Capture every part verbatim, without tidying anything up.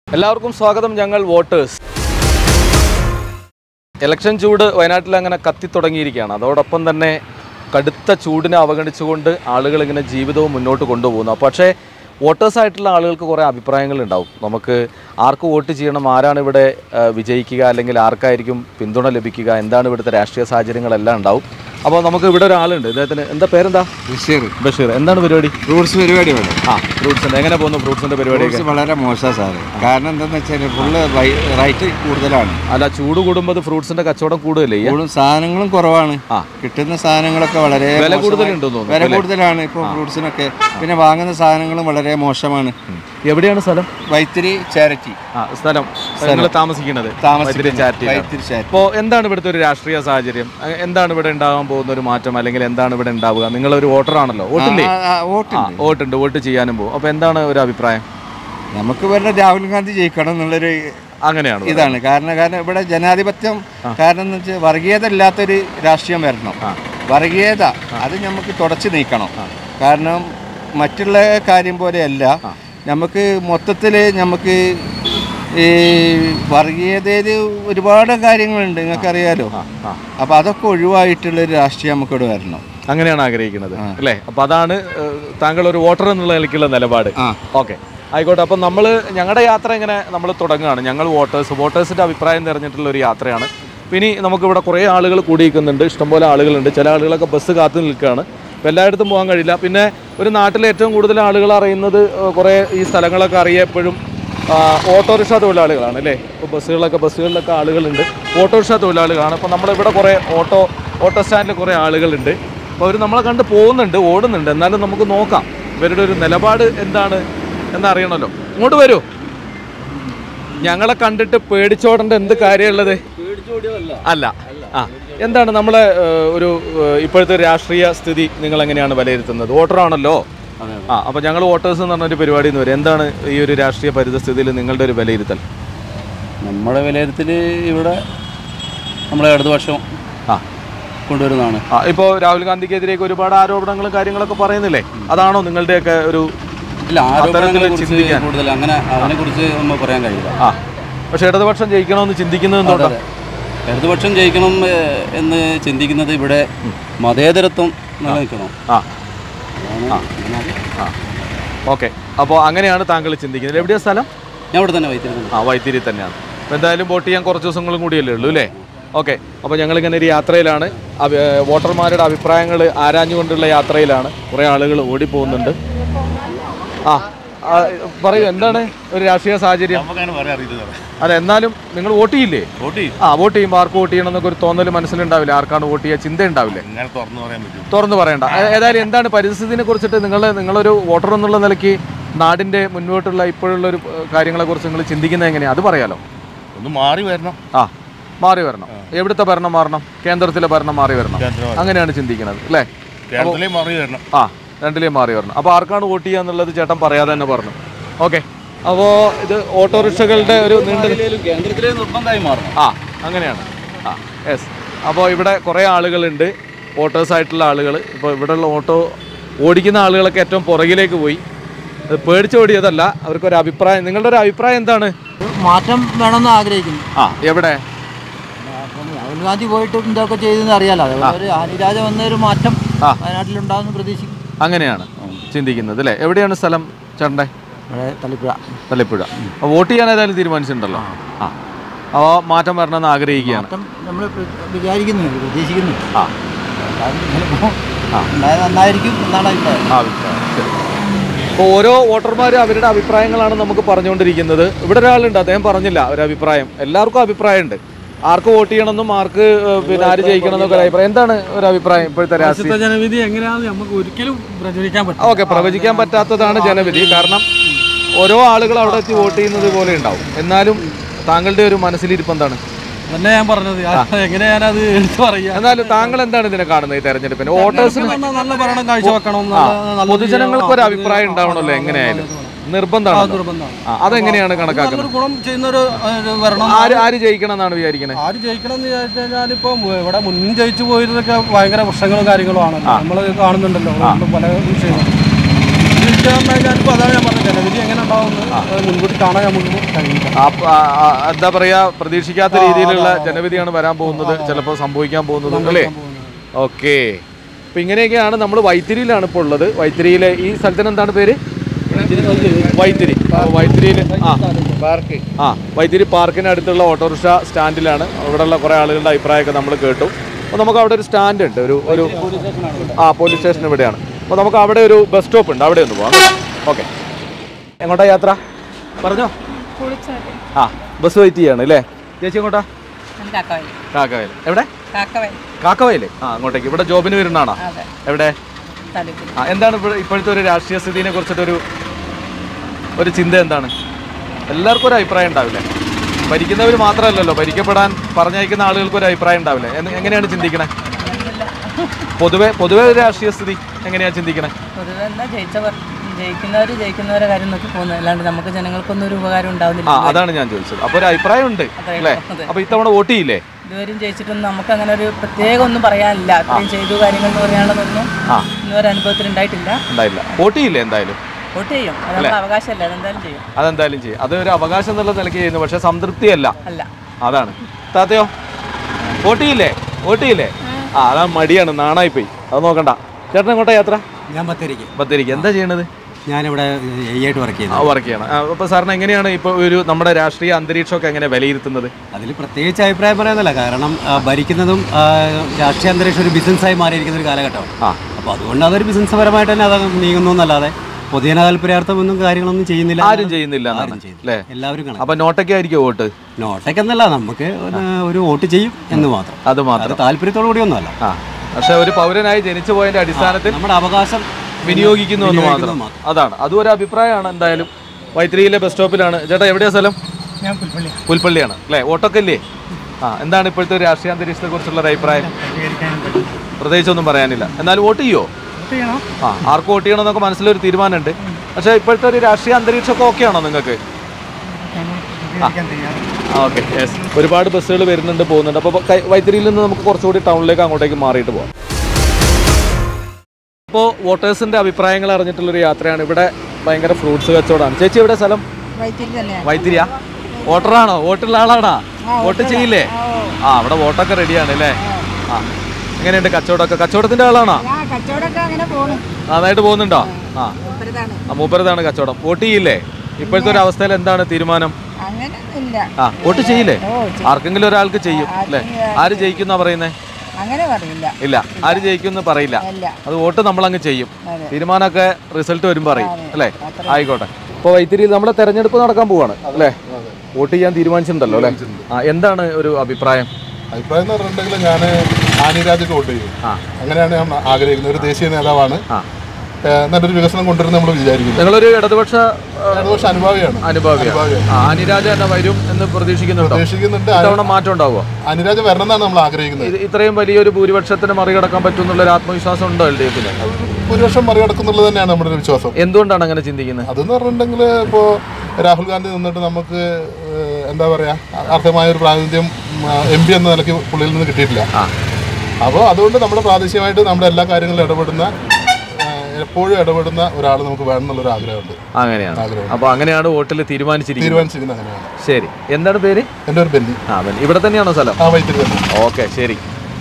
എല്ലാവർക്കും സ്വാഗതം. ഞങ്ങൾ വോട്ടേഴ്സ്. ഇലക്ഷൻ ചൂട് വയനാട്ടിൽ അങ്ങനെ കത്തിത്തുടങ്ങിയിരിക്കുകയാണ്. അതോടൊപ്പം തന്നെ കടുത്ത ചൂടിനെ അവഗണിച്ചുകൊണ്ട് ആളുകൾ ഇങ്ങനെ ജീവിതവും മുന്നോട്ട് കൊണ്ടുപോകുന്നു. പക്ഷേ വോട്ടേഴ്സായിട്ടുള്ള ആളുകൾക്ക് കുറേ അഭിപ്രായങ്ങളുണ്ടാവും. നമുക്ക് ആർക്ക് വോട്ട് ചെയ്യണം, ആരാണ് ഇവിടെ വിജയിക്കുക, അല്ലെങ്കിൽ ആർക്കായിരിക്കും പിന്തുണ ലഭിക്കുക, എന്താണ് ഇവിടുത്തെ രാഷ്ട്രീയ സാഹചര്യങ്ങളെല്ലാം ഉണ്ടാവും. അപ്പോൾ നമുക്ക് ഇവിടെ ഒരാളുണ്ട്. ഇദ്ദേഹത്തിന് എന്താ പേരെന്താ? ബഷീർ. ബഷീർ, എന്താണ് പരിപാടി? ഫ്രൂട്ട്സ് പരിപാടി വേണം. ആ, ഫ്രൂട്ട്സിൻ്റെ എങ്ങനെ പോകുന്നു? ഫ്രൂട്ട്സിൻ്റെ പരിപാടിയൊക്കെ വളരെ മോശമാണ് സാറ്. കാരണം എന്താണെന്ന് വെച്ചാൽ ഫുള്ള് റേറ്റ് കൂടുതലാണ്. അല്ല, ചൂട് കൂടുമ്പോൾ ഫ്രൂട്ട്സിൻ്റെ കച്ചവടം കൂടുതലേ, സാധനങ്ങളും കുറവാണ്. ആ, കിട്ടുന്ന സാധനങ്ങളൊക്കെ വളരെ വില കൂടുതലുണ്ടെന്ന് തോന്നുന്നു. വില കൂടുതലാണ് ഇപ്പോൾ ഫ്രൂട്ട്സിനൊക്കെ. പിന്നെ വാങ്ങുന്ന സാധനങ്ങളും വളരെ മോശമാണ്. എവിടെയാണ് സ്ഥലം? വൈത്തിരി ചാരിറ്റി. ആ, സ്ഥലം താമസിക്കുന്നത് ചാരിറ്റി. അപ്പോൾ എന്താണ് ഇവിടുത്തെ ഒരു രാഷ്ട്രീയ സാഹചര്യം? എന്താണ് ഇവിടെ ഉണ്ടാകാൻ പോകുന്ന ഒരു മാറ്റം, അല്ലെങ്കിൽ എന്താണ് ഇവിടെ ഉണ്ടാവുക? നിങ്ങളൊരു വോട്ടറാണല്ലോ, വോട്ടില്ലേ? വോട്ടുണ്ട്, വോട്ട് ചെയ്യാനും പോകും. അപ്പോൾ എന്താണ് ഒരു അഭിപ്രായം? നമുക്ക് വേണ്ട രാഹുൽ ഗാന്ധി ജയിക്കണം എന്നുള്ളൊരു അങ്ങനെയാണ് ഇതാണ്. കാരണം കാരണം ഇവിടെ ജനാധിപത്യം, കാരണം എന്ന് വെച്ചാൽ വർഗീയത ഇല്ലാത്തൊരു രാഷ്ട്രീയം വരണം. വർഗീയത അത് നമുക്ക് തുടച്ചു നീക്കണം. കാരണം മറ്റുള്ള കാര്യം പോലെയല്ല, നമുക്ക് മൊത്തത്തിൽ നമുക്ക് ഈ വർഗീയതയിൽ ഒരുപാട് കാര്യങ്ങളുണ്ട്, നിങ്ങൾക്കറിയാലോ. അപ്പോൾ അതൊക്കെ ഒഴിവായിട്ടുള്ളൊരു രാഷ്ട്രീയം നമുക്കിവിടെ വരണം. അങ്ങനെയാണ് ആഗ്രഹിക്കുന്നത് അല്ലേ? അപ്പോൾ അതാണ് താങ്കൾ ഒരു വോട്ടർ എന്നുള്ള നിലയ്ക്കുള്ള നിലപാട്. ഓക്കെ, ആയിക്കോട്ടെ. അപ്പം നമ്മൾ ഞങ്ങളുടെ യാത്ര ഇങ്ങനെ നമ്മൾ തുടങ്ങുകയാണ്. ഞങ്ങൾ വോട്ടേഴ്സ് വോട്ടേഴ്സിൻ്റെ അഭിപ്രായം തിരഞ്ഞിട്ടുള്ള ഒരു യാത്രയാണ്. പിന്നെ നമുക്കിവിടെ കുറേ ആളുകൾ കൂടിയിരിക്കുന്നുണ്ട്, ഇഷ്ടംപോലെ ആളുകളുണ്ട്. ചില ആളുകളൊക്കെ ബസ് കാത്തു നിൽക്കുകയാണ്. അപ്പോൾ എല്ലായിടത്തും പോകാൻ കഴിയില്ല. പിന്നെ ഒരു നാട്ടിലെ ഏറ്റവും കൂടുതൽ ആളുകൾ അറിയുന്നത് കുറേ ഈ സ്ഥലങ്ങളൊക്കെ അറിയപ്പോഴും ഓട്ടോറിക്ഷ തൊഴിലാളികളാണ് അല്ലേ? ഇപ്പോൾ ബസ്സുകളൊക്കെ ബസ്സുകളിലൊക്കെ ആളുകളുണ്ട്, ഓട്ടോറിക്ഷ തൊഴിലാളികളാണ്. അപ്പോൾ നമ്മളിവിടെ കുറേ ഓട്ടോ ഓട്ടോ സ്റ്റാൻഡിൽ കുറേ ആളുകളുണ്ട്. അപ്പോൾ അവർ നമ്മളെ കണ്ട് പോകുന്നുണ്ട്, ഓടുന്നുണ്ട്. എന്നാലും നമുക്ക് നോക്കാം ഇവരുടെ ഒരു നിലപാട് എന്താണ് എന്നറിയണമല്ലോ. ഇങ്ങോട്ട് വരൂ. ഞങ്ങളെ കണ്ടിട്ട് പേടിച്ചോടേണ്ട എന്ത് കാര്യമുള്ളത്? അല്ല. ആ, എന്താണ് നമ്മളെ ഒരു ഇപ്പോഴത്തെ രാഷ്ട്രീയ സ്ഥിതി നിങ്ങൾ എങ്ങനെയാണ് വിലയിരുത്തുന്നത്? വോട്ടറാണല്ലോ. ആ, അപ്പോൾ ഞങ്ങൾ വോട്ടേഴ്സ് എന്ന് പറഞ്ഞൊരു പരിപാടി എന്ന് വരും. എന്താണ് ഈ ഒരു രാഷ്ട്രീയ പരിതസ്ഥിതിയിൽ നിങ്ങളുടെ ഒരു വിലയിരുത്തൽ? നമ്മുടെ വിലയിരുത്തൽ ഇവിടെ നമ്മളെ ഇടതുപക്ഷം ആ കൊണ്ടുവരുന്നതാണ്. ആ, ഇപ്പോൾ രാഹുൽ ഗാന്ധിക്കെതിരേക്ക് ഒരുപാട് ആരോപണങ്ങളും കാര്യങ്ങളൊക്കെ പറയുന്നില്ലേ? അതാണോ നിങ്ങളുടെയൊക്കെ ഒരു കൂടുതൽ അങ്ങനെ അതിനെ കുറിച്ച് നമ്മൾ പറയാൻ കഴിയില്ല. ആ, പക്ഷെ ഇടതുപക്ഷം ജയിക്കണമെന്ന് ചിന്തിക്കുന്നത് എന്തുകൊണ്ടാണ്? ഇടതുപക്ഷം ജയിക്കണം എന്ന് ചിന്തിക്കുന്നത് ഇവിടെ മതേതരത്വം നിലനിൽക്കണം. ആ, ഓക്കെ. അപ്പോൾ അങ്ങനെയാണ് താങ്കൾ ചിന്തിക്കുന്നത്. എവിടെയാണ് സ്ഥലം? ഞാൻ ഇവിടെ തന്നെ വൈത്തിരി. ആ, വൈത്തിരി തന്നെയാണ്. അപ്പോൾ എന്തായാലും വോട്ട് ചെയ്യാൻ കുറച്ച് ദിവസങ്ങളും കൂടിയല്ലേ ഉള്ളൂ അല്ലേ? ഓക്കെ. അപ്പോൾ ഞങ്ങളിങ്ങനെ ഒരു യാത്രയിലാണ്, വോട്ടർമാരുടെ അഭിപ്രായങ്ങൾ ആരാഞ്ഞുകൊണ്ടുള്ള യാത്രയിലാണ്. കുറേ ആളുകൾ ഓടിപ്പോകുന്നുണ്ട്. ആ, പറയൂ, എന്താണ് ഒരു രാഷ്ട്രീയ സാഹചര്യം? അല്ല, എന്നാലും നിങ്ങൾ വോട്ട് ചെയ്യില്ലേ? ആ, വോട്ട് ചെയ്യുമ്പോൾ ആർക്ക് വോട്ട് ചെയ്യണം എന്നൊക്കെ ഒരു തോന്നൽ മനസ്സിലുണ്ടാവില്ല? ആർക്കാണ് വോട്ട് ചെയ്യുക ചിന്ത ഉണ്ടാവില്ലേ? തുറന്നു പറയണ്ട. ഏതായാലും എന്താണ് പരിസ്ഥിതിനെ കുറിച്ചിട്ട് നിങ്ങൾ നിങ്ങളൊരു വോട്ടർ എന്നുള്ള നിലയ്ക്ക് നാടിൻ്റെ മുന്നോട്ടുള്ള ഇപ്പോഴുള്ള ഒരു കാര്യങ്ങളെക്കുറിച്ച് നിങ്ങൾ ചിന്തിക്കുന്നത് എങ്ങനെയാണ്? അത് പറയാലോ. ഒന്ന് മാറി വരണം. ആ, മാറി വരണം. എവിടുത്തെ ഭരണം മാറണം? കേന്ദ്രത്തിലെ ഭരണം മാറി വരണം. അങ്ങനെയാണ് ചിന്തിക്കുന്നത് അല്ലേ? ആ, രണ്ടിലേയും മാറി വരണം. അപ്പോൾ ആർക്കാണ് വോട്ട് ചെയ്യുക എന്നുള്ളത് ചേട്ടൻ പറയാതെ തന്നെ പറഞ്ഞു. ഓക്കെ. അപ്പോൾ ഇത് ഓട്ടോറിക്ഷകളുടെ ഒരു നീണ്ട കേന്ദ്രത്തിലെ നിർബന്ധമായി മാറണം. ആ, അങ്ങനെയാണ്. ആ, യെസ്. അപ്പോൾ ഇവിടെ കുറേ ആളുകളുണ്ട്, വോട്ടേഴ്സായിട്ടുള്ള ആളുകൾ. ഇപ്പോൾ ഇവിടെയുള്ള ഓട്ടോ ഓടിക്കുന്ന ആളുകളൊക്കെ ഏറ്റവും പുറകിലേക്ക് പോയി. അത് പേടിച്ചോടിയതല്ല, അവർക്കൊരു അഭിപ്രായം. നിങ്ങളുടെ ഒരു അഭിപ്രായം എന്താണ്? മാറ്റം വേണമെന്ന് ആഗ്രഹിക്കുന്നു. ആ, എവിടെ? രാഹുൽ ഗാന്ധി പോയിട്ട് എന്തൊക്കെ ചെയ്തെന്ന് അറിയാലോ. ഒരു ആനിരാജ വന്നൊരു മാറ്റം വയനാട്ടിലുണ്ടാകുമെന്ന് പ്രതീക്ഷിക്കും. അങ്ങനെയാണ് ചിന്തിക്കുന്നത് അല്ലേ? എവിടെയാണ് സ്ഥലം ചേട്ടൻ്റെ? തളിപ്പുഴ. തളിപ്പുഴ. അപ്പോൾ വോട്ട് ചെയ്യാൻ ഏതായാലും തീരുമാനിച്ചിട്ടുണ്ടല്ലോ. ആ, അപ്പോൾ മാറ്റം വരണമെന്ന് ആഗ്രഹിക്കുകയാണ്. നമ്മൾ വിചാരിക്കുന്നു, പ്രതീക്ഷിക്കുന്നു. ആ, നന്നായിരിക്കും എന്നാണ് അഭിപ്രായം. അഭിപ്രായം. ശരി. അപ്പോൾ ഓരോ വോട്ടർമാരും അവരുടെ അഭിപ്രായങ്ങളാണ് നമുക്ക് പറഞ്ഞുകൊണ്ടിരിക്കുന്നത്. ഇവിടെ ഒരാളുണ്ട്, അദ്ദേഹം പറഞ്ഞില്ല ഒരു അഭിപ്രായം. എല്ലാവർക്കും അഭിപ്രായമുണ്ട്. ആർക്ക് വോട്ട് ചെയ്യണമെന്നും ആർക്ക് പിന്നെ ആര് ജയിക്കണമെന്നൊക്കെ ഒരു അഭിപ്രായം. എന്താണ് ഒരു അഭിപ്രായം ഇപ്പോഴത്തെ രാഷ്ട്രീയ ജനവിധി എങ്ങനെയാണെന്ന് നമുക്ക് ഒരിക്കലും പ്രവചിക്കാൻ പറ്റും? ഓക്കെ, പ്രവചിക്കാൻ പറ്റാത്തതാണ് ജനവിധി. കാരണം ഓരോ ആളുകൾ അവിടെ എത്തി വോട്ട് ചെയ്യുന്നത് പോലെ ഉണ്ടാവും. എന്നാലും താങ്കളുടെ ഒരു മനസ്സിലിരിപ്പ് എന്താണ്? തന്നെ ഞാൻ പറഞ്ഞത് എങ്ങനെ ഞാനത് എടുത്തു പറയാം. എന്നാലും താങ്കൾ എന്താണ് ഇതിനെ കാണുന്നത് ഈ തെരഞ്ഞെടുപ്പിന്? വോട്ടേഴ്സിന് നല്ല ഭരണം കാഴ്ചവെക്കണം, പൊതുജനങ്ങൾക്ക് ഒരു അഭിപ്രായം ഉണ്ടാവണമല്ലോ എങ്ങനെയായാലും. നിർബന്ധമാണ്. അതെങ്ങനെയാണ് കണക്കാക്കുന്നത്? ഗുണം ചെയ്യുന്നൊരു ആര് ആര് ജയിക്കണം എന്നാണ് വിചാരിക്കുന്നത്? ആര് ജയിക്കണം എന്ന് വിചാരിച്ചു കഴിഞ്ഞാൽ ഇപ്പൊ ഇവിടെ മുന്നിൽ ജയിച്ചു പോയിരുന്നൊക്കെ ഭയങ്കര പ്രശ്നങ്ങളും കാര്യങ്ങളും ആണ് നമ്മൾ കാണുന്നുണ്ടല്ലോ പല വിഷയങ്ങളും. മാറ്റം ഞാനിപ്പോൾ അതാണ് ഞാൻ പറഞ്ഞത്, ജനവിധി എങ്ങനെ ഉണ്ടാവുമെന്ന് മുൻകൂട്ടി കാണാൻ നമുക്ക് കഴിയില്ല. എന്താ പറയാ, പ്രതീക്ഷിക്കാത്ത രീതിയിലുള്ള ജനവിധിയാണ് വരാൻ പോകുന്നത്, ചിലപ്പോൾ സംഭവിക്കാൻ പോകുന്നത് അല്ലേ? ഓക്കെ. അപ്പം ഇങ്ങനെയൊക്കെയാണ് നമ്മൾ വൈത്തിരിയിലാണ് ഇപ്പോൾ ഉള്ളത്. വൈത്തിരിയിലെ ഈ സ്ഥലത്തിന് എന്താണ് പേര്? വൈത്തിരി. വൈത്തിരിയിൽ ആ പാർക്ക് ആ വൈത്തിരി പാർക്കിന് അടുത്തുള്ള ഓട്ടോറിക്ഷ സ്റ്റാൻഡിലാണ്. അവിടെയുള്ള കുറേ ആളുകളുടെ അഭിപ്രായമൊക്കെ നമ്മൾ കേട്ടു. അപ്പോൾ നമുക്ക് അവിടെ ഒരു സ്റ്റാൻഡ് ഉണ്ട്, ഒരു ഒരു ആ പോലീസ് സ്റ്റേഷൻ ഇവിടെയാണ്. അപ്പോൾ നമുക്ക് അവിടെ ഒരു ബസ് സ്റ്റോപ്പ് ഉണ്ട്, അവിടെ ഒന്ന് പോകാം. ഓക്കെ. എങ്ങോട്ടാ യാത്ര? പറഞ്ഞോ. ആ ബസ് വെയിറ്റ് ചെയ്യാണ് അല്ലേ? ചേച്ചി എങ്ങോട്ടാ? കാക്കവയൽ. എവിടെ? കാക്കവയൽ. ആ അങ്ങോട്ടേക്ക്. ഇവിടെ ജോബിന് വരുന്നതാണോ? എവിടെ? ആ എന്താണ് ഇവിടെ ഇപ്പോഴത്തെ ഒരു രാഷ്ട്രീയ സ്ഥിതിനെ കുറിച്ചിട്ടൊരു ഒരു ചിന്ത എന്താണ്? എല്ലാവർക്കും ഒരു അഭിപ്രായം ഉണ്ടാവില്ലേ? ഭരിക്കുന്നവർ മാത്രമല്ലല്ലോ, ഭരിക്കപ്പെടാൻ പറഞ്ഞയക്കുന്ന ആളുകൾക്ക് ഒരു അഭിപ്രായം ഉണ്ടാവില്ലേ? എങ്ങനെയാണ് ചിന്തിക്കണേ? പൊതുവെ പൊതുവെ ഒരു രാഷ്ട്രീയ സ്ഥിതി എങ്ങനെയാണ് ചിന്തിക്കണേ? പൊതുവെ എന്താ ജയിച്ചവർ ജയിക്കുന്നവർ ജയിക്കുന്നവരെ കാര്യം നോക്കി പോകുന്നത്, അല്ലാണ്ട് നമുക്ക് ജനങ്ങൾക്കൊന്നും ഒരു ഉപകാരം ഉണ്ടാവുന്നില്ല. ആ അതാണ് ഞാൻ ചോദിച്ചത്. അപ്പോൾ ഒരു അഭിപ്രായം ഉണ്ട് അല്ലേ? അപ്പോൾ ഇത്തവണ വോട്ട് ചെയ്യില്ലേ? ഇതുവരെയും ജയിച്ചിട്ടൊന്നും നമുക്ക് അങ്ങനെ ഒരു പ്രത്യേകം ഒന്നും പറയാനില്ല. അത്രയും ചെയ്തു കാര്യങ്ങൾ എന്ന് പറയാനുള്ളതൊന്നും ഇന്നുവരെ അനുഭവത്തിൽ ഉണ്ടായിട്ടില്ല. ഉണ്ടായില്ല. വോട്ട് ചെയ്യില്ലേ? എന്തായാലും വോട്ട് ചെയ്യും. അത് നമ്മുടെ അവകാശമല്ല, അതെന്തായാലും ചെയ്യും. അതെന്തായാലും ചെയ്യും. അത് ഒരു അവകാശം എന്നുള്ള നിലയ്ക്ക് ചെയ്യുന്നു, പക്ഷെ സംതൃപ്തിയല്ല. അല്ല. അതാണ്. താത്തയോ വോട്ട് ചെയ്യില്ലേ? വോട്ട് ചെയ്യില്ലേ? ആ അതാ മടിയാണ്, നാണായി പോയി. അത് നോക്കണ്ട. ചേട്ടൻ എങ്ങോട്ടാ യാത്ര? ഞാൻ ബത്തേരിക്ക്. ബത്തേരിക്ക്. എന്താ ചെയ്യണത്? ഞാനിവിടെ ആയിട്ട് വർക്ക് ചെയ്യുന്നു. വർക്ക് ചെയ്യണം. അപ്പോൾ സാറിന് എങ്ങനെയാണ് ഇപ്പോൾ ഒരു നമ്മുടെ രാഷ്ട്രീയ അന്തരീക്ഷമൊക്കെ എങ്ങനെ വിലയിരുത്തുന്നത്? അതിൽ പ്രത്യേകിച്ച് അഭിപ്രായം പറയാനല്ല, കാരണം ഭരിക്കുന്നതും രാഷ്ട്രീയ അന്തരീക്ഷം ഒരു ബിസിനസ്സായി മാറിയിരിക്കുന്ന ഒരു കാലഘട്ടമാണ്. ആ അപ്പോൾ അതുകൊണ്ട് അതൊരു ബിസിനസ് പരമായിട്ട് തന്നെ അത് നീങ്ങുന്നു എന്നല്ലാതെ പൊതുജന താല്പര്യാർത്ഥമൊന്നും കാര്യങ്ങളൊന്നും ചെയ്യുന്നില്ല. ആരും ചെയ്യുന്നില്ല അല്ലേ? എല്ലാവരും കാണാം. അപ്പൊ നോട്ടൊക്കെ ആയിരിക്കും വോട്ട്? നോട്ടൊക്കെന്നല്ല, നമുക്ക് ഒരു വോട്ട് ചെയ്യും എന്ന് മാത്രം. അത് മാത്രം. താല്പര്യത്തോടു കൂടി ഒന്നുമല്ല. പക്ഷെ ഒരു പൗരനായി ജനിച്ചു പോയതിന്റെ അടിസ്ഥാനത്തിൽ നമ്മുടെ അവകാശം വിനിയോഗിക്കുന്നു എന്ന് മാത്രം. അതാണ്. അതും ഒരു അഭിപ്രായമാണ്. എന്തായാലും വൈത്തിരിയിലെ ബസ് സ്റ്റോപ്പിലാണ്. ചേട്ടാ എവിടെയാ സ്ഥലം? ഞാൻ പുൽപ്പള്ളി. പുൽപ്പള്ളിയാണ് അല്ലേ? വോട്ടൊക്കെ ഇല്ലേ? ആ എന്താണ് ഇപ്പോഴത്തെ ഒരു രാഷ്ട്രീയ അന്തരീക്ഷത്തെ കുറിച്ചുള്ള ഒരു അഭിപ്രായം? പ്രത്യേകിച്ചൊന്നും പറയാനില്ല. എന്നാലും വോട്ട് ചെയ്യോ? ആ ആർക്ക് വോട്ട് ചെയ്യണം എന്നൊക്കെ മനസ്സിലൊരു തീരുമാനമുണ്ട്. പക്ഷേ ഇപ്പോഴത്തെ ഒരു രാഷ്ട്രീയ അന്തരീക്ഷമൊക്കെ ഓക്കെ ആണോ നിങ്ങൾക്ക്? ഓക്കെ. യെസ്. ഒരുപാട് ബസ്സുകൾ വരുന്നുണ്ട്, പോകുന്നുണ്ട്. അപ്പോൾ വൈത്തിരിയിൽ നിന്ന് നമുക്ക് കുറച്ചുകൂടി ടൗണിലേക്ക് അങ്ങോട്ടേക്ക് മാറിയിട്ട് പോകാം. ഇപ്പോൾ വോട്ടേഴ്സിൻ്റെ അഭിപ്രായങ്ങൾ അറിഞ്ഞിട്ടുള്ളൊരു യാത്രയാണ്. ഇവിടെ ഭയങ്കര ഫ്രൂട്ട്സ് കച്ചവടമാണ്. ചേച്ചി എവിടെ സ്ഥലം? വൈത്തിരിയാ? വോട്ടറാണോ? വോട്ടുള്ള ആളാണോ? വോട്ട് ചെയ്യില്ലേ? ആ അവിടെ വോട്ടൊക്കെ റെഡിയാണ് അല്ലേ? ആ എങ്ങനെയുണ്ട് കച്ചവടമൊക്കെ? കച്ചവടത്തിന്റെ ആളാണോ? നന്നായിട്ട് പോകുന്നുണ്ടോ? ആ ആ മൂപ്പരതാണ് കച്ചവടം. വോട്ട് ചെയ്യില്ലേ? ഇപ്പോഴത്തെ ഒരു അവസ്ഥയിൽ എന്താണ് തീരുമാനം? ആ വോട്ട് ചെയ്യില്ലേ? ആർക്കെങ്കിലും ഒരാൾക്ക് ചെയ്യും അല്ലേ? ആര് ജയിക്കുന്ന പറയുന്നേ? ഇല്ല, ആര് ജയിക്കുമെന്ന് പറയില്ല. അത് വോട്ട് നമ്മളങ്ങ് ചെയ്യും. തീരുമാനമൊക്കെ റിസൾട്ട് വരുമ്പോൾ പറയും അല്ലേ? ആയിക്കോട്ടെ. ഇപ്പോൾ വൈത്തിരിയിൽ നമ്മുടെ തെരഞ്ഞെടുപ്പ് നടക്കാൻ പോവാണ് അല്ലേ? വോട്ട് ചെയ്യാൻ തീരുമാനിച്ചിട്ടുണ്ടല്ലോ അല്ലേ? ആ എന്താണ് ഒരു അഭിപ്രായം? അഭിപ്രായം എന്ന് പറഞ്ഞിട്ടുണ്ടെങ്കിൽ ഞാൻ ആനിരാജയ്ക്ക് വോട്ട് ചെയ്യും. അങ്ങനെയാണ് ഞാൻ ആഗ്രഹിക്കുന്നത്. ഒരു ദേശീയ നേതാവാണ്, നല്ലൊരു വികസനം കൊണ്ടുവരുന്ന നമ്മൾ വിചാരിക്കുന്നു. നിങ്ങളൊരു ഇടതുപക്ഷ ഇടതുപക്ഷ അനുഭാവിയാണ്. അനുഭാവിയാണ്. അനിരാജ തന്നെ വരും എന്ന് പ്രതീക്ഷിക്കുന്നുണ്ട്. പ്രതീക്ഷിക്കുന്നുണ്ട്. ഇത്തവണ മാറ്റം ഉണ്ടാവുമോ? അനിരാജ വരണം എന്നാണ് നമ്മൾ ആഗ്രഹിക്കുന്നത്. ഇത്രയും വലിയൊരു ഭൂരിപക്ഷത്തിന് മറികടക്കാൻ പറ്റും എന്നുള്ള ഒരു ആത്മവിശ്വാസം ഉണ്ടോ എൽ ഡി എഫിന്? ഭൂരിപക്ഷം മറികടക്കുന്നുള്ളത് തന്നെയാണ് നമ്മുടെ ഒരു വിശ്വാസം. എന്തുകൊണ്ടാണ് അങ്ങനെ ചിന്തിക്കുന്നത്? അതെന്ന് പറഞ്ഞിട്ടുണ്ടെങ്കിൽ ഇപ്പോൾ രാഹുൽ ഗാന്ധി നിന്നിട്ട് നമുക്ക് എന്താ പറയുക, അർഹമായ ഒരു പ്രാതിനിധ്യം എം പി എന്ന നിലയ്ക്ക് പുള്ളിയിൽ നിന്ന് കിട്ടിയിട്ടില്ല. അപ്പോൾ അതുകൊണ്ട് നമ്മുടെ പ്രാദേശികമായിട്ട് നമ്മുടെ എല്ലാ കാര്യങ്ങളിലും ഇടപെടുന്ന, എപ്പോഴും ഇടപെടുന്ന ഒരാൾ നമുക്ക് വേണം എന്നുള്ളൊരു ആഗ്രഹമുണ്ട്. അങ്ങനെയാണ്. അപ്പോൾ അങ്ങനെയാണ് വോട്ടിൽ തീരുമാനിച്ചിരിക്കുന്നത്. തീരുമാനിച്ചിരിക്കുന്നത് അങ്ങനെയാണ്. ശരി. എന്താണ് പേര്? എൻ്റെ ഒരു ബെന്നി. ആ ബെന്നി. ഇവിടെ തന്നെയാണോ സ്ഥലം? ആ വൈത്തിരി തന്നെ. ഓക്കെ ശരി.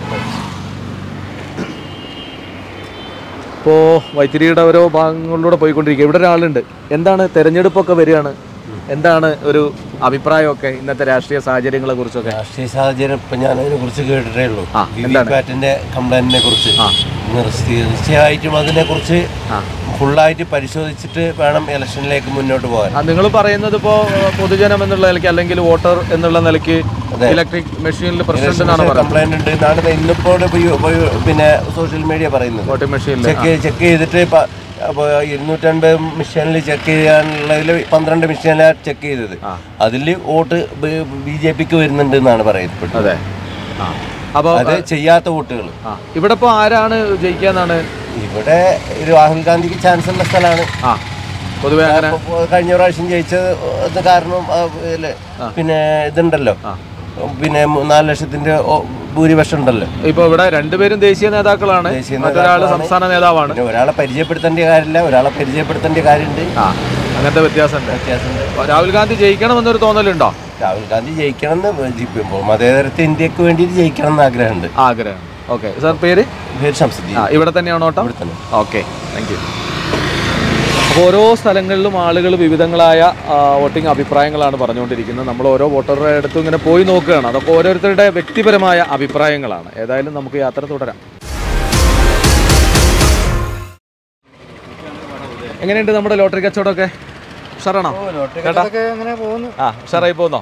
ഇപ്പോൾ വൈത്തിരിയുടെ ഓരോ ഭാഗങ്ങളിലൂടെ പോയിക്കൊണ്ടിരിക്കുക. ഇവിടെ ഒരാളുണ്ട്. എന്താണ് തെരഞ്ഞെടുപ്പൊക്കെ വരികയാണ്, എന്താണ് ഒരു അഭിപ്രായമൊക്കെ ഇന്നത്തെ രാഷ്ട്രീയ സാഹചര്യങ്ങളെ കുറിച്ചൊക്കെ? രാഷ്ട്രീയ സാഹചര്യം ഇപ്പം ഞാൻ അതിനെ കുറിച്ച് കേട്ടിട്ടേ ഉള്ളൂ. എന്താണ് പാറ്റിന്റെ കംപ്ലൈന്റിനെ കുറിച്ച് തീർച്ചയായിട്ടും അതിനെക്കുറിച്ച് ഫുള്ളായിട്ട് പരിശോധിച്ചിട്ട് വേണം ഇലക്ഷനിലേക്ക് മുന്നോട്ട് പോകാൻ. നിങ്ങൾ പറയുന്നത് ഇപ്പോൾ പൊതുജനം എന്നുള്ള നിലയ്ക്ക് അല്ലെങ്കിൽ വോട്ടർ എന്നുള്ള നിലയ്ക്ക് ഇലക്ട്രിക് മെഷീനിൽ പ്രശ്നം കംപ്ലൈന്റ് ഉണ്ട് എന്നാണ് ഇന്നിപ്പോൾ പിന്നെ സോഷ്യൽ മീഡിയ പറയുന്നത്. വോട്ടിംഗ് മെഷീനിൽ ചെക്ക് ചെക്ക് ചെയ്തിട്ട് അപ്പോൾ ഇരുന്നൂറ്റൻപത് മെഷീനിൽ ചെക്ക് ചെയ്യാനുള്ളതിൽ പന്ത്രണ്ട് മെഷീനിലാണ് ചെക്ക് ചെയ്തത്. അതിൽ വോട്ട് ബി ജെ പിക്ക് വരുന്നുണ്ട് എന്നാണ് പറയുന്നത്. അതെ. അപ്പോൾ അത് ചെയ്യാത്ത വോട്ടുകൾ. ഇവിടെ ഇപ്പോൾ ആരാണ് ജയിക്കാന്നാണ്? ഇവിടെ രാഹുൽ ഗാന്ധിക്ക് ചാൻസ് ഉള്ള സ്ഥലമാണ്. പൊതുവെ കഴിഞ്ഞ പ്രാവശ്യം ജയിച്ചത് കാരണം പിന്നെ ഇതുണ്ടല്ലോ, പിന്നെ നാല് ലക്ഷത്തിന്റെ ഭൂരിപക്ഷം ഉണ്ടല്ലോ. ഇപ്പൊ ഇവിടെ രണ്ടുപേരും ദേശീയ നേതാക്കളാണ്, മറ്റൊരാള് സംസ്ഥാന നേതാവാണ്. ഒരാളെ പരിചയപ്പെടുത്തേണ്ട കാര്യമില്ല, ഒരാളെ പരിചയപ്പെടുത്തേണ്ട കാര്യമുണ്ട്. ആ, അങ്ങനത്തെ വ്യത്യാസമുണ്ട്. വ്യത്യാസമുണ്ട്. രാഹുൽ ഗാന്ധി ജയിക്കണമെന്നൊരു തോന്നലുണ്ടോ? രാഹുൽ ഗാന്ധി ജയിക്കണം എന്ന്, മതേതരത്വ ഇന്ത്യക്ക് വേണ്ടിയിട്ട് ജയിക്കണം എന്ന് ആഗ്രഹമുണ്ട്. ആഗ്രഹം. ഓക്കെ സാർ, പേര്? പേര് ശംസുദ്ദീൻ. ആ, ഇവിടെ തന്നെയാണോ ഓട്ടം? ഇവിടെ തന്നെ. Okay, thank you. അപ്പോൾ ഓരോ സ്ഥലങ്ങളിലും ആളുകൾ വിവിധങ്ങളായ വോട്ടിംഗ് അഭിപ്രായങ്ങളാണ് പറഞ്ഞുകൊണ്ടിരിക്കുന്നത്. നമ്മൾ ഓരോ വോട്ടറുടെ അടുത്തും ഇങ്ങനെ പോയി നോക്കുകയാണ്. അതൊക്കെ ഓരോരുത്തരുടെ വ്യക്തിപരമായ അഭിപ്രായങ്ങളാണ്. ഏതായാലും നമുക്ക് യാത്ര തുടരാം. എങ്ങനെയുണ്ട് നമ്മുടെ ലോട്ടറി കച്ചവടമൊക്കെ? ഉഷാറാണോ? ആ, ഉഷാറായി പോകുന്നോ?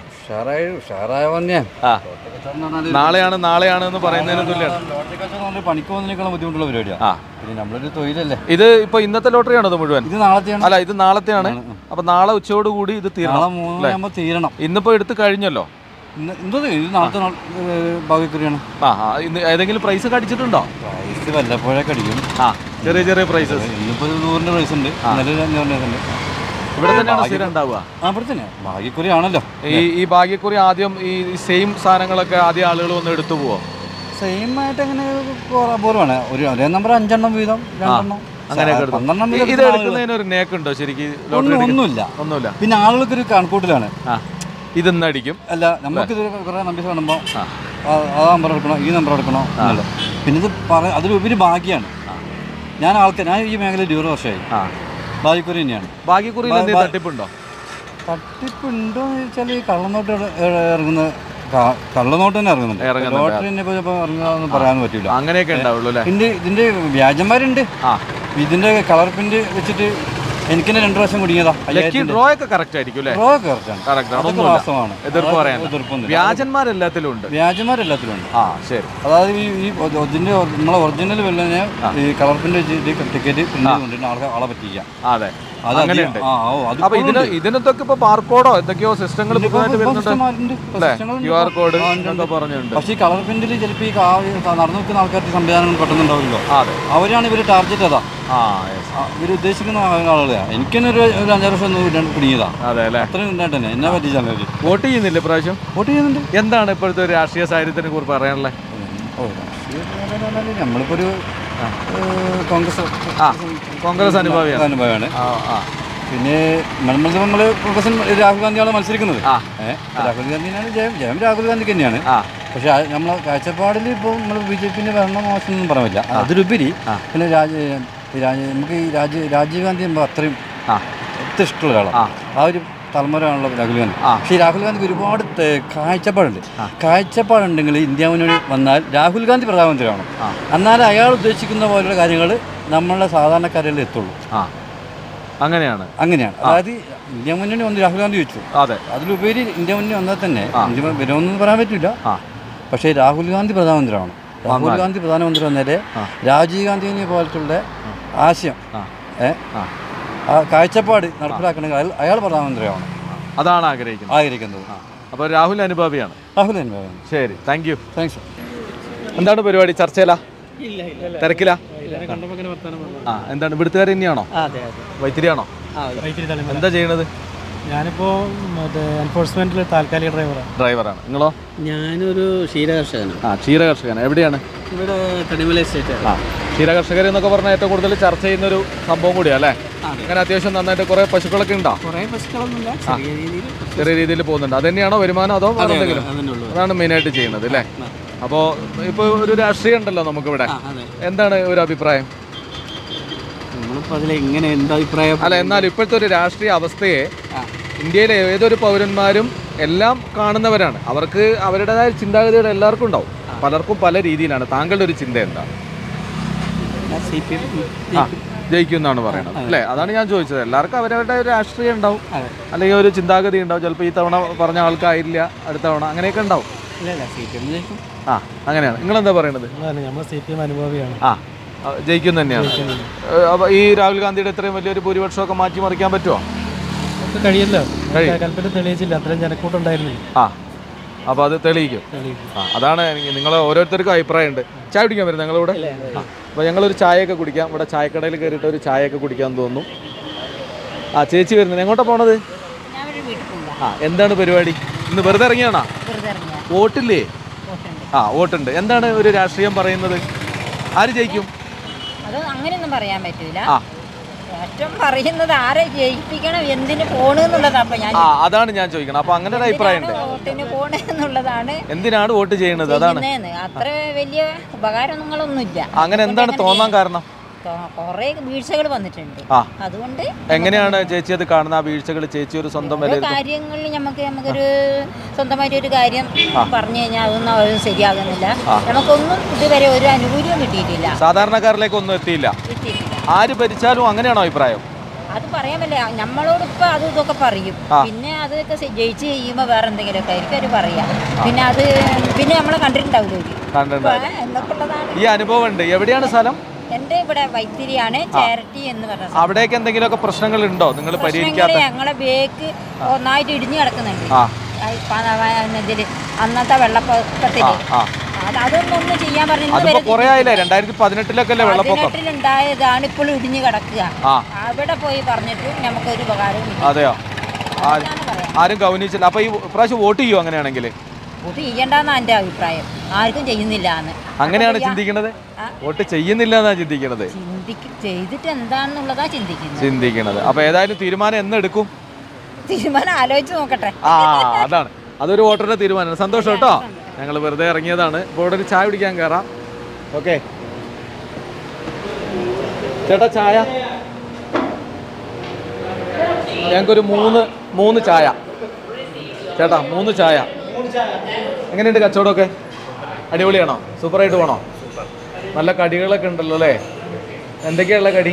ആ, നാളെയാണ് നാളെയാണ് എന്ന് പറയുന്നതിന് തുല്യമാണ്. പണിക്ക് പോകുന്നതിനേക്കാളും ബുദ്ധിമുട്ടുള്ള പരിപാടിയാണ്. ആ, പിന്നെ നമ്മളൊരു തൊഴിലല്ലേ. ഇത് ഇപ്പൊ ഇന്നത്തെ ലോട്ടറിയാണോ ഇത് മുഴുവൻ? ഇത് നാളത്തെയാണ്. അല്ല, ഇത് നാളത്തെയാണ്. അപ്പൊ നാളെ ഉച്ചയോട് കൂടി ഇത് തീരണം. തീരണം. ഇന്നിപ്പോ എടുത്ത് കഴിഞ്ഞല്ലോ. എന്തോ ഇത് നാളത്തെ ഭാഗ്യക്കുറിയാണ്. ആ, ഇന്ന് ഏതെങ്കിലും പ്രൈസ് കടിച്ചിട്ടുണ്ടോ? പ്രൈസ് വല്ലപ്പോഴൊക്കെ അടിക്കും. ആ, ചെറിയ ചെറിയ പ്രൈസസ്. ഇന്നിപ്പോ നൂറിന്റെ പ്രൈസ് ഉണ്ട്, ഉണ്ട്. ഇവിടെ തന്നെയാണ് സ്ഥിരം ഉണ്ടാവുക? ആ, ഇവിടെ തന്നെ ഭാഗ്യക്കുറി ആണല്ലോ. ഈ ഈ ഭാഗ്യക്കുറി ആദ്യം ഈ സെയിം സാധനങ്ങളൊക്കെ ആദ്യം ആളുകൾ ഒന്ന് എടുത്തു പോവോ? സെയിം ആയിട്ട് അങ്ങനെ അപൂർവമാണ്. ഒരു ഒരേ നമ്പർ അഞ്ചെണ്ണം വീതം, രണ്ടെണ്ണം അങ്ങനെയൊക്കെ എടുത്തു. ഇത് എടുക്കുന്നതിന് ഒരു നേക്കുണ്ടോ ശരിക്കും? ഒന്നുമില്ല, ഒന്നുമില്ല. പിന്നെ ആളുകൾക്കൊരു കണക്കൂട്ടിലാണ്. ഇതെന്ന് അടിക്കും. അല്ല, നമുക്കിത് കുറെ നമ്പേഴ്സ് കാണുമ്പോൾ ആ നമ്പർ എടുക്കണോ, ഈ നമ്പർ എടുക്കണോ എന്നല്ല. പിന്നെ ഇത് പറ അതിലുപരി ഭാഗ്യമാണ്. ഞാൻ ആൾക്കാർ ഞാൻ ഈ മേഖലയിൽ ഇരുപത് വർഷമായി. ഭാഗ്യക്കുറി തന്നെയാണ്. ഭാഗ്യക്കുറിയിൽ തട്ടിപ്പുണ്ടോ? തട്ടിപ്പുണ്ടോ എന്ന് വെച്ചാൽ ഈ കള്ളനോട്ട് ഇറങ്ങുന്ന കള്ളനോട്ട് തന്നെ ഇറങ്ങുന്നുണ്ട്. ലോട്ടറിനെ ഇറങ്ങുന്നതെന്ന് പറയാൻ പറ്റില്ല. അങ്ങനെയൊക്കെ ഉണ്ടാവുള്ളൂ അല്ലേ? ഇതിന്റെ ഇതിന്റെ വ്യാജന്മാരുണ്ട്. ഇതിന്റെ കളർ പ്രിന്റ് വെച്ചിട്ട് എനിക്ക് തന്നെ രണ്ടു പ്രാവശ്യം കുടുങ്ങിയതാ. ഡ്രോ ഒക്കെ കറക്റ്റ് ആയിരിക്കും അല്ലേ? ഡ്രോ കറക്റ്റാണ്. വ്യാജന്മാരെല്ലാത്തിലും ഉണ്ട്. വ്യാജന്മാരെല്ലാത്തിലും ഉണ്ട്. ആ, ശരി. അതായത് ഈ ഇതിന്റെ നമ്മളെ ഒറിജിനൽ വെള്ളനെ ഈ കളർ പ്രിന്റ് വെച്ചിട്ട് ടിക്കറ്റ് പ്രിന്റ് കൊണ്ടിട്ട് ആൾക്കാർ ആളെ പറ്റിക്കാം. അതെ, അങ്ങനെയുണ്ട്. അപ്പൊ ഇതിന് ഇതിനൊക്കെ ഇപ്പൊ ബാർകോഡോ എന്തൊക്കെയോ സിസ്റ്റങ്ങൾ ക്യു ആർ കോഡ് പറഞ്ഞിട്ടുണ്ട്. പക്ഷേ ഈ കളർ പ്രിന്റിൽ ചിലപ്പോൾ ഈ നടന്നു നിൽക്കുന്ന ആൾക്കാർക്ക് സംവിധാനങ്ങൾ പെട്ടെന്നുണ്ടാവില്ലല്ലോ. അവരാണ് ഇവര് ടാർഗറ്റ്. അതാ ഇവർ ഉദ്ദേശിക്കുന്ന ആളുകളാണ്. എനിക്ക് തന്നെ ഒരു ഒരു അഞ്ചാറ് വർഷം ഒന്നും കുടുങ്ങിയതാ. അതെ അല്ലേ? അത്രയും ഉണ്ടായിട്ട് തന്നെ എന്നെ പറ്റിച്ചാൽ വോട്ട് ചെയ്യുന്നില്ല ഇപ്രാവശ്യം? വോട്ട് ചെയ്യുന്നുണ്ട്. എന്താണ് ഇപ്പോഴത്തെ ഒരു രാഷ്ട്രീയ സാഹചര്യത്തിനെ കുറിച്ച് പറയാനുള്ളത്? ഓ, രാഷ്ട്രീയ നമ്മളിപ്പോ ഒരു കോൺഗ്രസ് കോൺഗ്രസ് അനുഭാവിയാണ് അനുഭവമാണ്. പിന്നെ നമ്മൾ നമ്മൾ കോൺഗ്രസ് രാഹുൽ ഗാന്ധിയാണ് മത്സരിക്കുന്നത്. രാഹുൽ ഗാന്ധിനാണ് ജയം. ജയം രാഹുൽ ഗാന്ധിക്ക് തന്നെയാണ്. പക്ഷെ നമ്മളെ കാഴ്ചപ്പാടിൽ ഇപ്പോൾ നമ്മൾ ബി ജെ പിന്റെ ഭരണം മോശമൊന്നും പറയാനില്ല. അതിലുപരി പിന്നെ രാജ നമുക്ക് ഈ രാജീവ് രാജീവ് ഗാന്ധി നമ്മൾ അത്രയും ഒത്തിരി ഇഷ്ടമുള്ള ഒരാളാണ്. ആ ഒരു തലമുറയാണല്ലോ രാഹുൽ ഗാന്ധി. പക്ഷേ ഈ രാഹുൽ ഗാന്ധിക്ക് ഒരുപാട് കാഴ്ചപ്പാടുണ്ട്. കാഴ്ചപ്പാടുണ്ടെങ്കിൽ ഇന്ത്യ മുന്നണി വന്നാൽ രാഹുൽ ഗാന്ധി പ്രധാനമന്ത്രിയാണ്. എന്നാൽ അയാൾ ഉദ്ദേശിക്കുന്ന പോലുള്ള കാര്യങ്ങൾ നമ്മളുടെ സാധാരണക്കാരിൽ എത്തുള്ളൂ. അങ്ങനെയാണ് അങ്ങനെയാണ് അതായത് ഇന്ത്യ മുന്നണി വന്ന് രാഹുൽ ഗാന്ധി ചോദിച്ചു. അതെ, അതിലുപരി ഇന്ത്യ മുന്നണി വന്നാൽ തന്നെ ഇന്ത്യ വരുമെന്നൊന്നും പറയാൻ പറ്റില്ല. പക്ഷേ രാഹുൽ ഗാന്ധി പ്രധാനമന്ത്രിയാണ്. രാഹുൽ ഗാന്ധി പ്രധാനമന്ത്രി വന്നേരെ രാജീവ് ഗാന്ധിനെ പോലത്തുള്ള ആശയം ആ കാഴ്ചപ്പാട് നടപ്പിലാക്കണമെങ്കിൽ അയാൾ പ്രധാനമന്ത്രിയാണ്. അതാണ് ആഗ്രഹിക്കുന്നത് ആഗ്രഹിക്കുന്നത് അപ്പോൾ രാഹുൽ അനുഭാവിയാണ്. രാഹുൽ അനുഭാവിയാണ്. ശരി, താങ്ക് യു. താങ്ക്സ്. എന്താണ് പരിപാടി? ചർച്ചയിലാ? തിരക്കിലാ? ആ, എന്താണ് ഇവിടുത്തുകാർ തന്നെയാണോ? വൈത്തിരിയാണോ? എന്താ ചെയ്യണത്? ഞാനിപ്പോൾ മറ്റേ എൻഫോഴ്സ്മെന്റിൽ താൽക്കാലിക ഡ്രൈവറാണ്. ഡ്രൈവറാണ്. നിങ്ങളോ? ഞാനൊരു ക്ഷീരകർഷകനാണ്. ആ, ക്ഷീരകർഷകനാണ്. എവിടെയാണ്? ഇവിടെ തടിമല എസ്റ്റേറ്റ്. ആ, ക്ഷീരകർഷകർ എന്നൊക്കെ പറഞ്ഞാൽ ഏറ്റവും കൂടുതൽ ചർച്ച ചെയ്യുന്നൊരു സംഭവം കൂടിയാണ് അല്ലേ? അങ്ങനെ അത്യാവശ്യം നന്നായിട്ട് കുറേ പശുക്കളൊക്കെ ഉണ്ടോ? കുറേ പശുക്കളൊന്നുമില്ല, ചെറിയ രീതിയിൽ ചെറിയ രീതിയിൽ പോകുന്നുണ്ട്. അത് തന്നെയാണോ വരുമാനം അതോ എന്തെങ്കിലും? അതാണ് മെയിനായിട്ട് ചെയ്യുന്നത് അല്ലേ? അപ്പോൾ ഇപ്പോൾ ഒരു രാഷ്ട്രീയം ഉണ്ടല്ലോ നമുക്കിവിടെ, എന്താണ് ഒരു അഭിപ്രായം? നമ്മളിപ്പോൾ അതിൽ എങ്ങനെ എന്താ അഭിപ്രായം? അല്ല, എന്നാൽ ഇപ്പോഴത്തെ ഒരു രാഷ്ട്രീയ അവസ്ഥയെ ഇന്ത്യയിലെ ഏതൊരു പൗരന്മാരും എല്ലാം കാണുന്നവരാണ്. അവർക്ക് അവരുടേതായ ചിന്താഗതിയുടെ എല്ലാവർക്കും ഉണ്ടാവും. പലർക്കും പല രീതിയിലാണ്. താങ്കളുടെ ഒരു ചിന്ത എന്താണ്? ജയിക്കും എന്നാണ് പറയുന്നത് അല്ലേ? അതാണ് ഞാൻ ചോദിച്ചത്. എല്ലാവർക്കും അവരവരുടെ ഒരു രാഷ്ട്രീയം ഉണ്ടാവും, അല്ലെങ്കിൽ ഒരു ചിന്താഗതി ഉണ്ടാവും. ചിലപ്പോൾ ഈ തവണ പറഞ്ഞ ആൾക്കാരില്ല, അടുത്ത തവണ അങ്ങനെയൊക്കെ ഉണ്ടാവും. ആ, അങ്ങനെയാണ്. നിങ്ങളെന്താ പറയണത്? ആ, ജയിക്കും തന്നെയാണ്. അപ്പോൾ ഈ രാഹുൽ ഗാന്ധിയുടെ ഇത്രയും വലിയൊരു ഭൂരിപക്ഷമൊക്കെ മാറ്റി മറിക്കാൻ പറ്റുമോ? കഴിയല്ലോ, കൽപ്പന തെളിയിച്ചില്ല, അത്രയും ജനക്കൂട്ടം ഉണ്ടായിരുന്നില്ല. ആ, അപ്പോൾ അത് തെളിയിക്കും. ആ, അതാണ് നിങ്ങൾ ഓരോരുത്തർക്കും അഭിപ്രായമുണ്ട്. ചായ കുടിക്കാൻ വരും ഞങ്ങളിവിടെ. അപ്പോൾ ഞങ്ങളൊരു ചായയൊക്കെ കുടിക്കാം. ഇവിടെ ചായക്കടയിൽ കയറിയിട്ട് ഒരു ചായയൊക്കെ കുടിക്കാൻ തോന്നുന്നു. ആ, ചേച്ചി വരുന്നത്. എങ്ങോട്ടാണ് പോണത്? ആ, എന്താണ് പരിപാടി? ഇന്ന് വെറുതെ ഇറങ്ങിയാണോ? വോട്ടില്ലേ? ആ വോട്ടുണ്ട്. എന്താണ് ഒരു രാഷ്ട്രീയം പറയുന്നത്? ആര് ജയിക്കും? അത് അങ്ങനെയൊന്നും പറയാൻ പറ്റൂല. രാഷ്ട്രീയം പറയുന്നത് ആരെ ജയിപ്പിക്കണം, എന്തിന് പോണെന്നുള്ളതാണ് ഞാൻ. ആ അതാണ് ഞാൻ ചോദിക്കണം. അപ്പൊ അങ്ങനെ ഒരു അഭിപ്രായം ഉണ്ട്, വോട്ടിന് പോണെന്നുള്ളതാണ്. എന്തിനാണ് വോട്ട് ചെയ്യുന്നത്? അതാണ്. അത്ര വലിയ ഉപകാരങ്ങളൊന്നുമില്ല. അങ്ങനെ എന്താണ് തോന്നാൻ കാരണം? കൊറേ വീഴ്ചകൾ വന്നിട്ടുണ്ട്. അതുകൊണ്ട് എങ്ങനെയാണ് ചേച്ചി അത് കാണുന്ന ആ വീഴ്ചകൾ? ചേച്ചി ഒരു സ്വന്തം കാര്യങ്ങളിൽ നമുക്ക് നമുക്കൊരു സ്വന്തമായിട്ട് ഒരു കാര്യം പറഞ്ഞു കഴിഞ്ഞാൽ അതൊന്നും അത് ശരിയാകുന്നില്ല. നമുക്കൊന്നും ഇതുവരെ ഒരു അനുകൂല്യം കിട്ടിയിട്ടില്ല, സാധാരണക്കാരിലേക്ക് ഒന്നും എത്തിയില്ല. ആര് ഭരിച്ചാലും അങ്ങനെയാണോ അഭിപ്രായം? അത് പറയാൻ പറ്റില്ല. നമ്മളോടിപ്പോ അത് ഇതൊക്കെ പറയും, പിന്നെ അതൊക്കെ ജയിച്ച് കഴിയുമ്പോ വേറെ എന്തെങ്കിലുമൊക്കെ ആയിരിക്കും അവര് പറയാം. പിന്നെ അത് പിന്നെ നമ്മളെ കണ്ടിട്ടുണ്ടാവില്ല. ഈ അനുഭവം ഉണ്ട്. എവിടെയാണ് സ്ഥലം? എന്റെ ഇവിടെ വൈത്തിരിയാണ്, ചാരിറ്റി എന്ന് പറഞ്ഞ. അവിടേക്ക് എന്തെങ്കിലുമൊക്കെ പ്രശ്നങ്ങൾ ഉണ്ടോ നിങ്ങൾ പരിഹരിക്കാത്ത? ഞങ്ങളെ ബേക്ക് ഒന്നായിട്ട് ഇടിഞ്ഞു കിടക്കുന്നുണ്ട് ഇതില്, അന്നത്തെ വെള്ളപ്പൊക്കത്തില്. അതൊന്നും ഒന്നും ചെയ്യാൻ പതിനെട്ടിലുണ്ടായതാണ് ഇപ്പോൾ ഇടിഞ്ഞു കിടക്കുക. അവിടെ പോയി പറഞ്ഞിട്ട് നമുക്കൊരു ഉപകാരം. അതെയോ? ആരും ഗൗനിച്ചില്ല. അപ്പൊ ഈ പ്രാവശ്യം വോട്ട് ചെയ്യോ? അങ്ങനെയാണെങ്കിൽ വോട്ട് ചെയ്യണ്ടെന്നാ എന്റെ അഭിപ്രായം. ആർക്കും ചെയ്യുന്നില്ല എന്ന് അങ്ങനെയാണ് ചിന്തിക്കണത്. വോട്ട് ചെയ്യുന്നില്ല എന്നാ ചിന്തിക്കണത്. ചെയ്തിട്ട് എന്താണെന്നുള്ളതാ ചിന്തിക്കുന്നത് ചിന്തിക്കണത് അപ്പൊ ഏതായാലും തീരുമാനം എന്ന് എടുക്കും? തീരുമാനം ആലോചിച്ച് നോക്കട്ടെ. ആ അതാണ്, അതൊരു വോട്ടറുടെ തീരുമാനമാണ്. സന്തോഷം കേട്ടോ. ഞങ്ങൾ വെറുതെ ഇറങ്ങിയതാണ്. ഇപ്പോൾ ഇവിടെ ഒരു ചായ കുടിക്കാൻ കയറാം. ഓക്കെ ചേട്ടാ, ചായ ഞങ്ങൾക്കൊരു മൂന്ന് മൂന്ന് ചായ ചേട്ടാ, മൂന്ന് ചായ. എങ്ങനെയുണ്ട് കച്ചവടമൊക്കെ? അടിപൊളിയാണോ? സൂപ്പറായിട്ട് പോകണോ? നല്ല കടികളൊക്കെ ഉണ്ടല്ലോ അല്ലേ? എന്തൊക്കെയുള്ള കടി?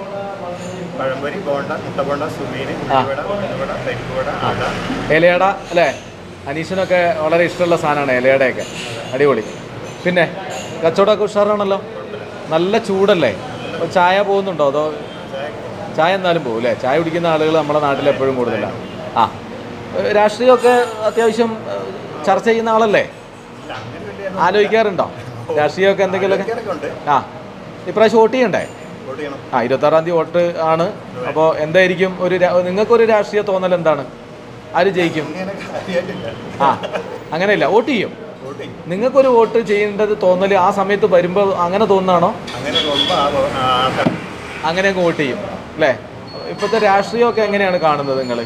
ഇലയട അല്ലേ? അനീഷിനൊക്കെ വളരെ ഇഷ്ടമുള്ള സാധനമാണ് ഇലയടയൊക്കെ. അടിപൊളി. പിന്നെ കച്ചവടമൊക്കെ ഉഷാറാണല്ലോ. നല്ല ചൂടല്ലേ? ചായ പോകുന്നുണ്ടോ? അതോ ചായ എന്നാലും പോകും അല്ലേ? ചായ കുടിക്കുന്ന ആളുകൾ നമ്മുടെ നാട്ടിൽ എപ്പോഴും കൂടുതലാണ്. ആ രാഷ്ട്രീയമൊക്കെ അത്യാവശ്യം ചർച്ച ചെയ്യുന്ന ആളല്ലേ? ആലോചിക്കാറുണ്ടോ രാഷ്ട്രീയമൊക്കെ എന്തെങ്കിലുമൊക്കെ? ആ ഇപ്രാവശ്യം വോട്ട് ചെയ്യണ്ടേ? ആ ഇരുപത്താറാം തീയതി വോട്ട് ആണ്. അപ്പോൾ എന്തായിരിക്കും ഒരു നിങ്ങൾക്കൊരു രാഷ്ട്രീയ തോന്നൽ എന്താണ്? ആര് ജയിക്കും? ആ അങ്ങനെയില്ല, വോട്ട് ചെയ്യും. നിങ്ങൾക്കൊരു വോട്ട് ചെയ്യേണ്ടത് തോന്നൽ ആ സമയത്ത് വരുമ്പോൾ അങ്ങനെ തോന്നുന്നാണോ? അങ്ങനെ അങ്ങ് വോട്ട് ചെയ്യും അല്ലേ? ഇപ്പോഴത്തെ രാഷ്ട്രീയമൊക്കെ എങ്ങനെയാണ് കാണുന്നത് നിങ്ങൾ?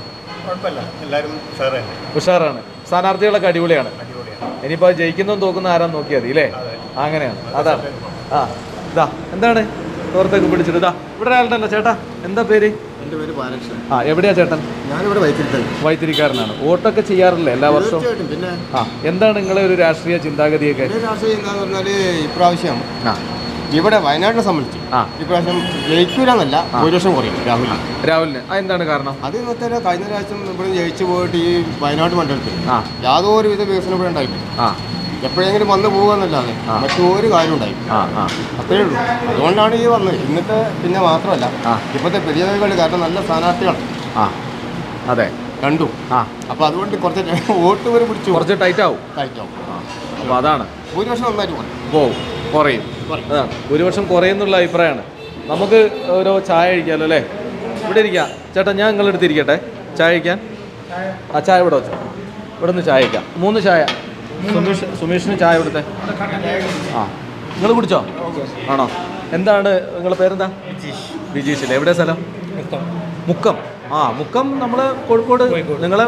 ഉഷാറാണ്. സ്ഥാനാർത്ഥികളൊക്കെ അടിപൊളിയാണ്. ഇനിയിപ്പോൾ ജയിക്കുന്നതും തോക്കുന്ന ആരാന്ന് നോക്കിയാൽ മതി അല്ലേ? അങ്ങനെയാണ്, അതാണ്. ആ ഇതാ എന്താണ് തോർത്തൊക്കെ പിടിച്ചിട്ട് ഇതാ ഇവിടെ ഒരാളുണ്ടല്ലോ. ചേട്ടാ എന്താ പേര്? എൻ്റെ പേര് ബാലകൃഷ്ണൻ. ആ എവിടെയാ ചേട്ടൻ? ഞാനിവിടെ വൈത്തിരി വൈത്തിരിക്കാരനാണ്. വോട്ടൊക്കെ ചെയ്യാറില്ലേ എല്ലാ വർഷവും? പിന്നെ ആ എന്താണ് നിങ്ങളെ ഒരു രാഷ്ട്രീയ ചിന്താഗതിയൊക്കെ? രാഷ്ട്രീയം എന്താന്ന് പറഞ്ഞാൽ ഇപ്രാവശ്യം ഇവിടെ വയനാടിനെ സംബന്ധിച്ച് ഇപ്രാവശ്യം ജയിക്കൂലെന്നല്ല, ഭൂരിപക്ഷം കുറയും രാഹുൽ രാഹുലിന്. എന്താണ് കാരണം? അത് ഇന്നത്തെ കഴിഞ്ഞ പ്രാവശ്യം ഇവിടെ ജയിച്ചു പോയിട്ട് ഈ വയനാട് മണ്ഡലത്തിൽ യാതൊരുവിധ വികസനം ഇവിടെ ഉണ്ടായിട്ടില്ല. എപ്പോഴെങ്കിലും വന്ന് പോകുകയെന്നല്ലാതെ മറ്റൊരു കാര്യം ഉണ്ടായി. അത്രയേ ഉള്ളൂ. അതുകൊണ്ടാണ് ഈ വന്നത്. ഇന്നത്തെ പിന്നെ മാത്രമല്ല ഇപ്പോഴത്തെ പെരിയ കളി കാരണം നല്ല സ്ഥാനാർത്ഥികളാണ്. അതെ കണ്ടു. അപ്പൊ അതുകൊണ്ട് കുറച്ച് വോട്ട് വരെ പിടിച്ചു, കുറച്ച് ടൈറ്റ് ആവും. ടൈറ്റ് ആവും. അപ്പൊ അതാണ് ഭൂരിപക്ഷം നന്നായിട്ട് പോവും, കുറയും. അതാണ് ഭൂരിപക്ഷം കുറയുന്നുള്ള അഭിപ്രായമാണ്. നമുക്ക് ഓരോ ചായ കഴിക്കാമല്ലോ അല്ലേ? ഇവിടെ ഇരിക്കാം. ചേട്ടാ ഞാൻ നിങ്ങളെടുത്ത് ഇരിക്കട്ടെ ചായ കഴിക്കാൻ. ആ ചായ ഇവിടെ വെച്ചോ. ഇവിടെ നിന്ന് ചായ കഴിക്കാം. മൂന്ന് ചായ. സുമേഷ് സുമേഷിന് ചായ കൊടുത്തേ. ആ നിങ്ങൾ കുടിച്ചോ? ആണോ? എന്താണ് നിങ്ങളുടെ പേരെന്താ? ബിജീഷില്ലേ? എവിടെ സ്ഥലം? മുക്കം. ആ മുക്കം നമ്മൾ കോഴിക്കോട്. നിങ്ങളെ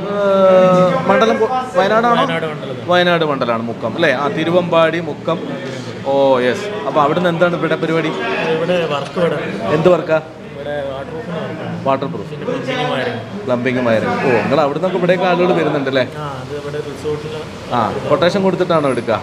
മണ്ഡലം വയനാടാണോ? വയനാട് മണ്ഡലമാണ് മുക്കം അല്ലേ? ആ തിരുവമ്പാടി മുക്കം. ഓ യെസ്. അപ്പോൾ അവിടുന്ന് എന്താണ് ഇവിടെ പരിപാടി? എന്ത് വർക്കാ? Water proof plumbing wiring. ഓ നിങ്ങൾ അവിടെ നിന്നൊക്കെ ഇവിടേക്ക് ആളുകൾ വരുന്നുണ്ട് അല്ലേ? ആ കൊട്ടേഷൻ കൊടുത്തിട്ടാണോ എടുക്കുക?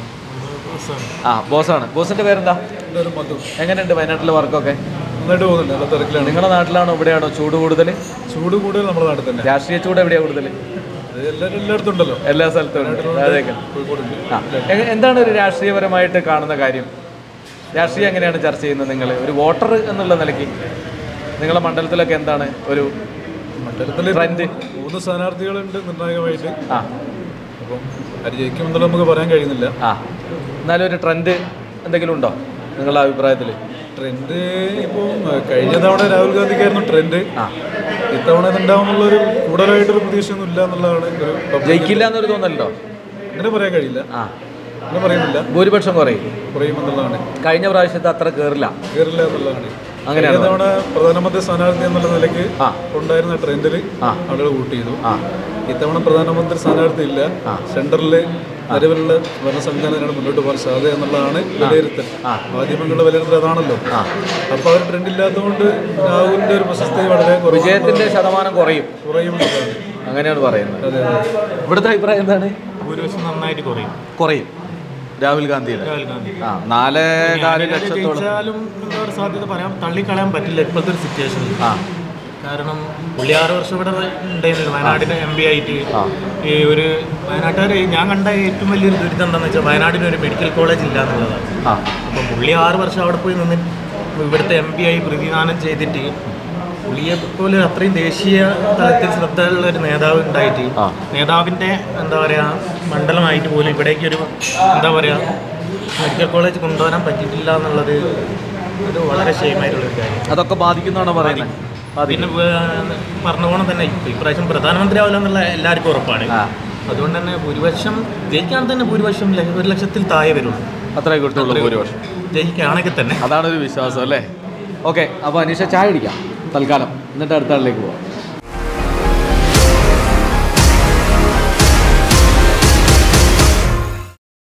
ആ ബോസാണ്. ബോസിന്റെ പേരെന്താ? എങ്ങനെയുണ്ട് വയനാട്ടിലെ വർക്കൊക്കെ? നന്നായിട്ട് പോകുന്നുണ്ട്. നല്ല തിരക്കിലാണ്. നിങ്ങളുടെ നാട്ടിലാണോ ഇവിടെയാണോ ചൂട് കൂടുതൽ? ചൂട് കൂടുതൽ നമ്മുടെ നാട്ടിൽ തന്നെ. രാഷ്ട്രീയ ചൂട് എവിടെയാണ് കൂടുതൽ? എല്ലായിടത്തും ഉണ്ടല്ലോ, എല്ലാ സ്ഥലത്തും ഉണ്ട്. അതൊക്കെ എന്താണ് ഒരു രാഷ്ട്രീയപരമായിട്ട് കാണുന്ന കാര്യം? രാഷ്ട്രീയം എങ്ങനെയാണ് ചർച്ച ചെയ്യുന്നത് നിങ്ങൾ ഒരു വോട്ടർ എന്നുള്ള നിലയ്ക്ക്? നിങ്ങളുടെ മണ്ഡലത്തിലൊക്കെ എന്താണ് ഒരു മണ്ഡലത്തിൽ ട്രെൻഡ്? മൂന്ന് സ്ഥാനാർത്ഥികളുണ്ട് നിർണായകമായിട്ട്. ആ അപ്പം അത് ജയിക്കുമെന്നുള്ള നമുക്ക് പറയാൻ കഴിയുന്നില്ല. ആ എന്നാലും ഒരു ട്രെൻഡ് എന്തെങ്കിലും ഉണ്ടോ നിങ്ങളുടെ അഭിപ്രായത്തിൽ? ട്രെൻഡ് ഇപ്പോൾ കഴിഞ്ഞ തവണ രാഹുൽ ഗാന്ധിക്കായിരുന്നു ട്രെൻഡ്. ഇത്തവണ ഇതുണ്ടാവുന്നുള്ളൊരു കൂടുതലായിട്ടൊരു പ്രതീക്ഷയൊന്നും ഇല്ല എന്നുള്ളതാണ്. ജയിക്കില്ല എന്നൊരു തോന്നലുണ്ടോ? അങ്ങനെ പറയാൻ കഴിയില്ല. ആ അങ്ങനെ പറയുന്നില്ല. ഭൂരിപക്ഷം കുറയും കുറയുമെന്നുള്ളതാണ്. കഴിഞ്ഞ പ്രാവശ്യത്തെ അത്ര കയറില്ല കയറില്ല എന്നുള്ളതാണ്. അങ്ങനെയാണ് തവണ പ്രധാനമന്ത്രി സ്ഥാനാർത്ഥി എന്നുള്ള നിലയ്ക്ക് ഉണ്ടായിരുന്ന ട്രെൻഡിൽ ആളുകൾ വോട്ട് ചെയ്തു. ഇത്തവണ പ്രധാനമന്ത്രി സ്ഥാനാർത്ഥി ഇല്ല. സെൻട്രലിൽ നിലവിലുള്ള ഭരണ സംവിധാനത്തിനാണ് മുന്നോട്ട് പോകാൻ സാധ്യത എന്നുള്ളതാണ് വിലയിരുത്തൽ. മാധ്യമങ്ങളുടെ വിലയിരുത്തൽ അതാണല്ലോ. അപ്പോൾ അവർ ട്രെൻഡ് ഇല്ലാത്തതുകൊണ്ട് രാഹുലിന്റെ ഒരു പ്രശസ്തി വളരെ വിജയത്തിന്റെ ശതമാനം കുറയും കുറയും അങ്ങനെയാണ് പറയുന്നത്. ഇവിടുത്തെ അഭിപ്രായം എന്താണ്? ഭൂരിപക്ഷം നന്നായിട്ട് കുറയും കുറയും രാഹുൽ ഗാന്ധിയുടെ രാഹുൽ ഗാന്ധി ആ നാല് നാല് ലക്ഷത്തോളം ജയിച്ചാലും എന്താ ഒരു സാധ്യത പറയാം, തള്ളിക്കളയാൻ പറ്റില്ല ഇപ്പോഴത്തെ ഒരു സിറ്റുവേഷനിൽ. കാരണം പുള്ളി ആറ് വർഷം ഇവിടെ ഉണ്ടായിരുന്നില്ല വയനാടിന് എം പി ആയിട്ട്. ഈ ഒരു വയനാട്ടുകാർ ഞാൻ കണ്ട ഏറ്റവും വലിയൊരു ദുരിതം എന്താണെന്ന് വെച്ചാൽ വയനാടിന് ഒരു മെഡിക്കൽ കോളേജ് ഇല്ല എന്നുള്ളതാണ്. അപ്പം പുള്ളി ആറ് വർഷം അവിടെ പോയി നിന്ന് ഇവിടുത്തെ എം പി ആയി പ്രതിദാനം ചെയ്തിട്ട് പുള്ളിയെ പോലെ അത്രയും ദേശീയ തലത്തിൽ ശ്രദ്ധയുള്ള ഒരു നേതാവ് ഉണ്ടായിട്ട് നേതാവിൻ്റെ എന്താ പറയുക മണ്ഡലമായിട്ട് പോലും ഇവിടേക്കൊരു എന്താ പറയുക മെഡിക്കൽ കോളേജ് കൊണ്ടുവരാൻ പറ്റിയിട്ടില്ല എന്നുള്ളത് ഒരു വളരെ ഷെയിമായിട്ടുള്ളൊരു കാര്യം. അതൊക്കെ ബാധിക്കുന്നതാണോ പറയുന്നത്? പിന്നെ പറഞ്ഞുകൊണ്ട് തന്നെ ഇപ്രാവശ്യം പ്രധാനമന്ത്രി ആവില്ല എന്നുള്ള എല്ലാവർക്കും ഉറപ്പാണ്. അതുകൊണ്ട് തന്നെ ഭൂരിപക്ഷം ജയിക്കാൻ തന്നെ ഭൂരിപക്ഷം ഒരു ലക്ഷത്തിൽ താഴെ വരുള്ളൂ. അത്രേ കിട്ടുള്ളൂ ഭൂരിപക്ഷം ജയിക്കുകയാണെങ്കിൽ തന്നെ. അതാണ് ഒരു വിശ്വാസം അല്ലേ? ഓക്കെ, അപ്പോൾ അനീഷ ചായ കുടിക്കാം തൽക്കാലം, എന്നിട്ട് അടുത്ത ആളിലേക്ക് പോവാം.